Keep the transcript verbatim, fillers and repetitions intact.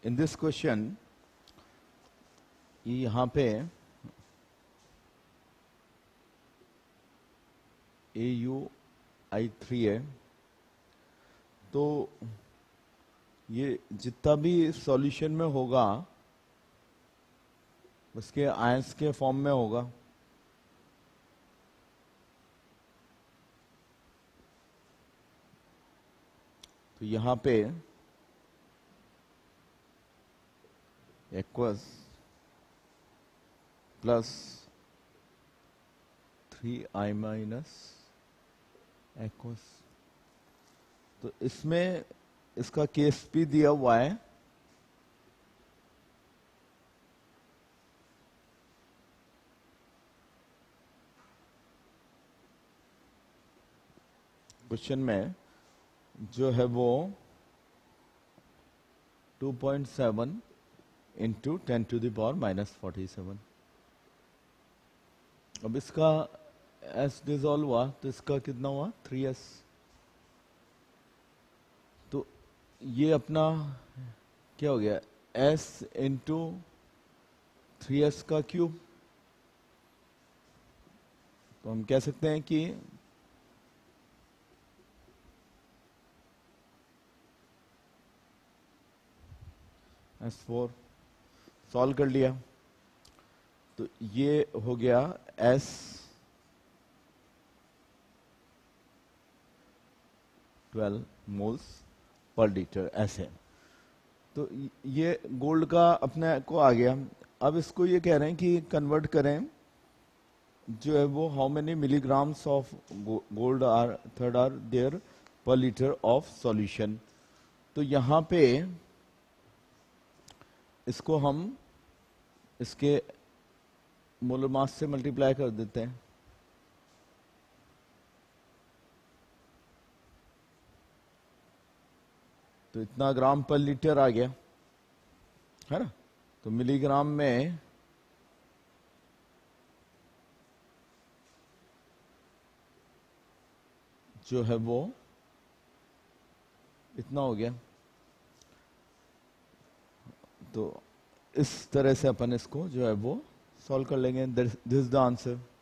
In this question यहाँ पे ए you I three है, तो ये जितना भी सॉल्यूशन में होगा उसके आयंस के फॉर्म में होगा। तो यहां पे aqueous plus three I minus aqueous, तो इसमें इसका केस भी दिया हुआ है। क्वेश्चन में जो है वो two point seven into ten to the power minus forty seven. अब इसका एस डिजॉल्व हुआ तो इसका कितना हुआ, थ्री एस। तो ये अपना क्या हो गया, एस इंटू थ्री एस का क्यूब। तो हम कह सकते हैं कि एस फोर सॉल्व कर लिया, तो ये हो गया एस ट्वेल्व मोल्स पर लीटर ऐसे। तो ये गोल्ड का अपने को आ गया। अब इसको ये कह रहे हैं कि कन्वर्ट करें जो है वो how many milligrams of gold are third are there per litre of solution. तो यहां पे इसको हम इसके मोलर मास से मल्टीप्लाई कर देते हैं। तो इतना ग्राम पर लीटर आ गया है ना। तो मिलीग्राम में जो है वो इतना हो गया। तो इस तरह से अपन इसको जो है वो सॉल्व कर लेंगे। This is the answer.